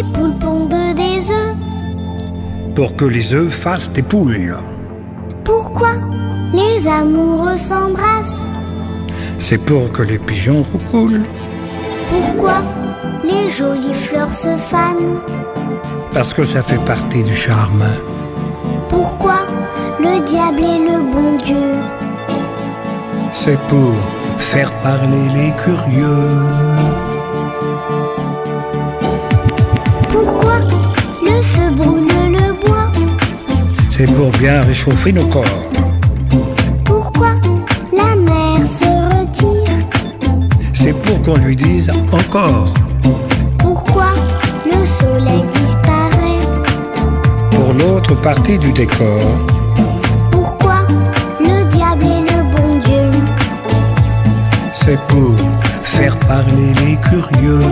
Les poules pondent des œufs. Pour que les œufs fassent des poules. Pourquoi les amoureux s'embrassent? C'est pour que les pigeons roucoulent. Pourquoi les jolies fleurs se fanent? Parce que ça fait partie du charme. Pourquoi le diable est le bon Dieu? C'est pour faire parler les curieux. Pourquoi le feu brûle le bois? C'est pour bien réchauffer nos corps. Pourquoi la mer se retire? C'est pour qu'on lui dise encore. Pourquoi le soleil disparaît? Pour l'autre partie du décor. Pourquoi le diable est le bon Dieu? C'est pour faire parler les curieux.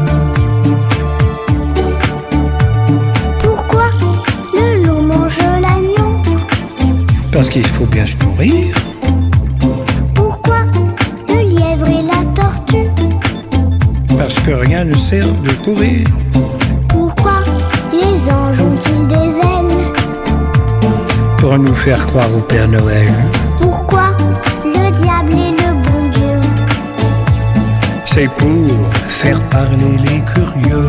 Pourquoi le loup mange l'agneau? Parce qu'il faut bien se nourrir. Pourquoi le lièvre et la tortue? Parce que rien ne sert de courir. Pourquoi les anges ont-ils des ailes? Pour nous faire croire au Père Noël. Pourquoi le diable est le bon Dieu? C'est pour faire parler les curieux.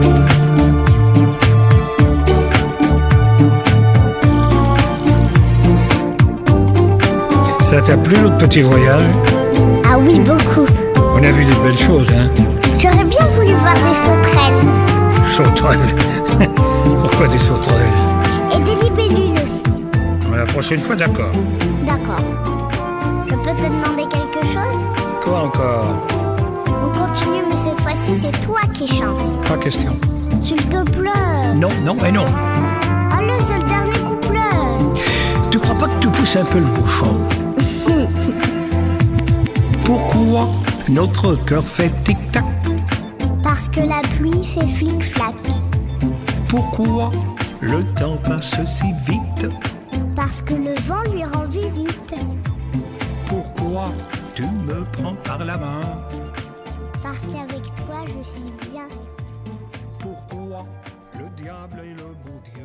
Ça t'a plu notre petit voyage? Ah oui, beaucoup. On a vu des belles choses, hein? J'aurais bien voulu voir des sauterelles. Sauterelles. Pourquoi des sauterelles? Et des libellules aussi. La prochaine fois, d'accord. D'accord. Je peux te demander quelque chose? Quoi encore? On continue, mais cette fois-ci, c'est toi qui chantes. Pas question. S'il te plaît. Non, non et non. Allez, c'est le dernier couplet. Tu crois pas que tu pousses un peu le bouchon? Pourquoi notre cœur fait tic-tac? Parce que la pluie fait flic-flac. Pourquoi le temps passe si vite? Parce que le vent lui rend visite. Pourquoi tu me prends par la main? Parce qu'avec toi, je suis bien. Pourquoi le diable est le bon Dieu?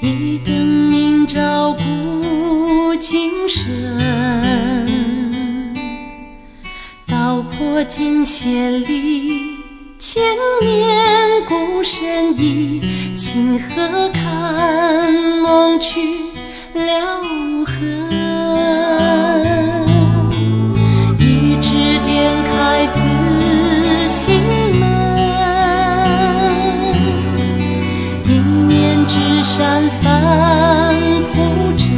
一灯明照古今深，道破金线里千年古神意，清河看梦去了无痕，一指点开自心门，一念之山翻铺陈，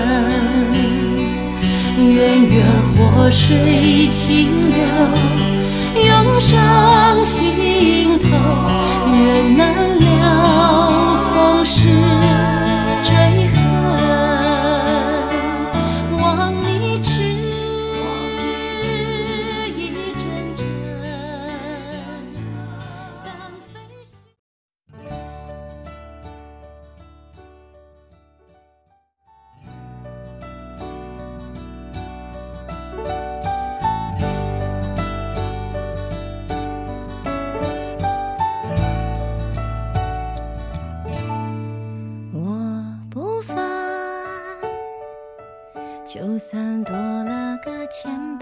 源源活水清流涌上心头，越难了风势追恨，望你迟一阵阵，但飞行。就算多了个牵绊，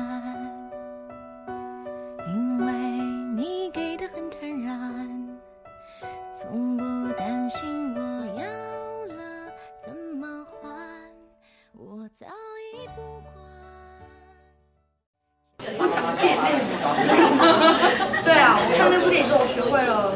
因为你给的很坦然，从不担心我要了怎么还，我早已不管。 我讲的电影内容，对啊，我看那部电影之后，我学会了，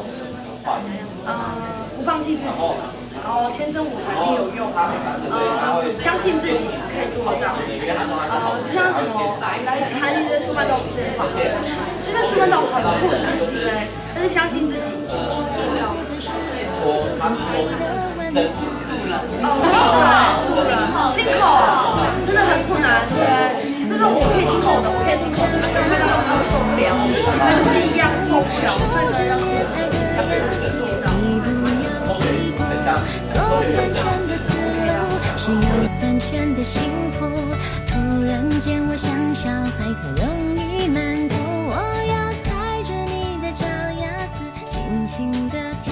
不放弃自己，然后天生我材必有用，相信自己可以做得到，就像什么来看一些书漫道之类的，这些书漫道很困难，对不对？但是相信自己是做到的。亲口真的很困难，对不对？就是我可以亲口的，我可以亲口的，但麦当劳他会受不了，还是一样受不了，所以呢，要相信自己做得到。 走三圈的思路是有三圈的幸福，突然间我想小孩很容易满足，我要踩着你的脚丫子，轻轻地跳。